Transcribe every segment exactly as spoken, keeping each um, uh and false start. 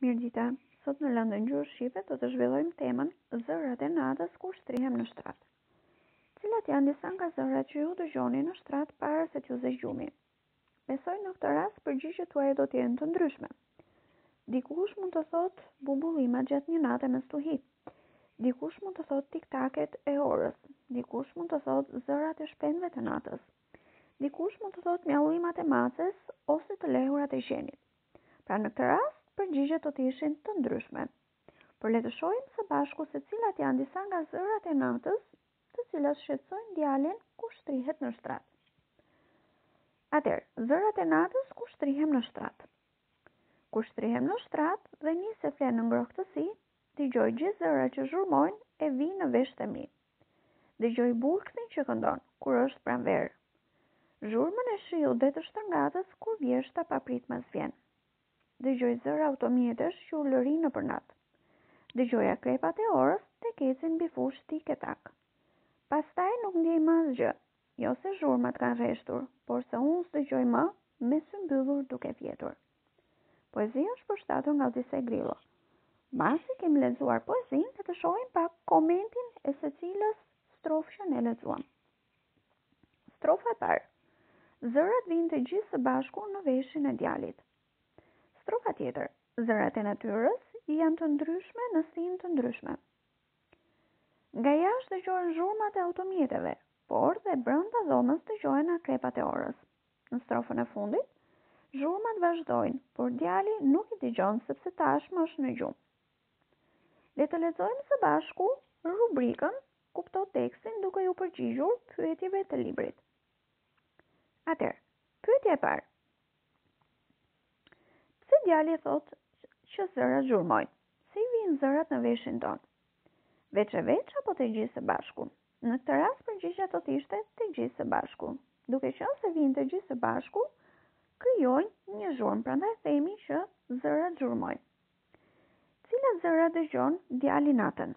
Mirdita, sot në Lëndën Gjurë Shqipe do të zhvillojmë temën Zërat e natës kur shtrihem në shtrat. Cilat janë disa nga zërat që ju dëgjoni në shtrat para se t'ju zë gjumi? Besoj në këtë rast përgjigjet tuaja do të jenë të ndryshme. Dikush mund të thotë bubullima gjatë një nate me stuhi. Dikush mund të thotë tiktaket e orës. Dikush mund të thotë zërat e shpendëve të natës. Dikush mund të thotë mjaullimat e maces ose të lehurat e qenit. Pra në këtë rast përgjigjet do të ishin të ndryshme. Por le të shohim së bashku se cilat janë disa nga zërat e natës, të cilat shqetësojnë djalin kur shtrihet në shtrat. Atëherë, zërat e natës kur shtrihem në shtrat. Kur shtrihem në shtrat dhe nis e flen në ngrohtësi, dëgjoj gjithë zërat që zhurmojnë e vi në vesh të mi. Dëgjoj burgthin që këndon kur është pranverë. Zhurmën e shillit dhe të shtërngatës kur vjeshta papritmas vjen. Dëgjoj zëra automjetesh që u lëri në përnat. Dëgjoj akrepat e orës të kecin mbi fushë tik e tak. Pastaj nuk ndjej më asgjë, jo se zhurmat kanë rreshtur, por se unë s'dëgjoj më me sy mbyllur duke vjetur. Poezia është përshtatur nga Odisej Grillo. Mbasi kemi lexuar poezinë, le të shohim pak komentin e secilës strofë që ne lexuam. Strofa e parë. Zërat vinë të gjithë së bashku në veshin e djalit. Strofa tjetër. Zërat e natyrës janë të ndryshme në sinë të ndryshme. Nga jashtë dëgjohen zhurmat e automjeteve, por dhe brenda dhomës dëgjohen akrepat e orës. Në strofën e fundit, zhurmat vazhdojnë, por djali nuk i dëgjon sepse tashmë është në gjumë. Le të lexojmë së bashku rubrikën Kupto tekstin duke ju përgjigjur pyetjeve të librit. Atëherë, pyetja e parë. Pse djali thotë që zërat zhurmojnë? Si vijnë zërat në veshin tonë? Veç e veç apo të gjithë së bashku? Në këtë rast përgjigjja do të ishte të gjithë së bashku. Duke qenë se vijnë të gjithë së bashku, krijojnë një zhurmë, prandaj themi që zërat zhurmojnë. Cilat zëra dëgjon djali natën?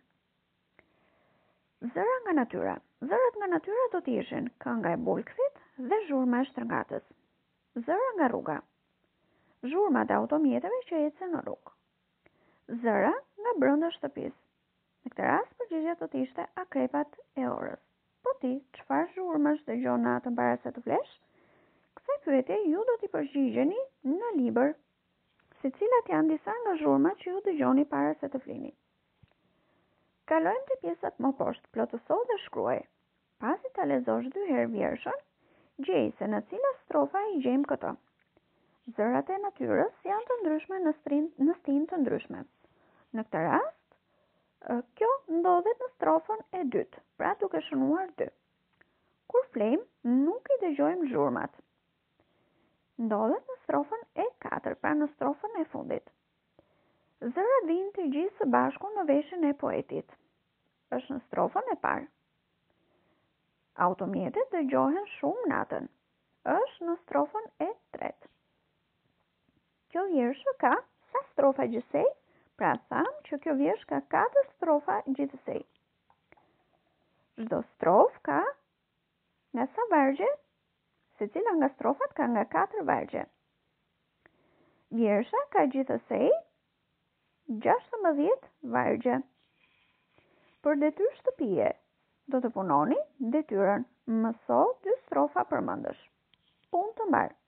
Zëra nga natyra. Zërat nga natyra do të ishin kënga e bulkthit dhe zhurma e shtërngatës. Zëra nga rruga. Zhurmat e automjeteve që ecën në rrugë. Zëra nga brenda shtëpisë. Në këtë rast përgjigjja do të ishte akrepat e orës. Po ti, çfarë zhurmash dëgjon natën para se të flesh? Kësaj pyetje ju do t'i përgjigjeni në libër. Se cilat janë disa nga zhurmat që ju dëgjoni para se të flini. Kalojmë te pjesat më poshtë, plotëso dhe shkruaj. Pasi ta lexosh dy herë vjershën, gjej se në cilat strofa i gjejmë këto. Zërat e natyrës janë të ndryshme në stinë në stinë të ndryshme. Në këtë rast, kjo ndodhet në strofën e dytë, pra duke shënuar dy. Kur flejmë, nuk i dëgjojmë zhurmat. Ndodhet në strofën e katërt, pra në strofën e fundit. Zërat vinë të gjithë së bashku në veshin e poetit. Është në strofën e parë. Automjetet dëgjohen shumë natën. Është në strofën e tretë. Kjo vjershë ka sa strofa gjithsej, pra thamë që kjo vjershë ka katër strofa gjithsej. Çdo strofë ka nga sa vargje? Secila nga strofat ka nga katër vargje. Vjersha ka gjithsej gjashtëmbëdhjetë vargje. Për detyrë shtëpie, do të punoni detyrën mëso dy strofa përmendësh. Punë të mbarë.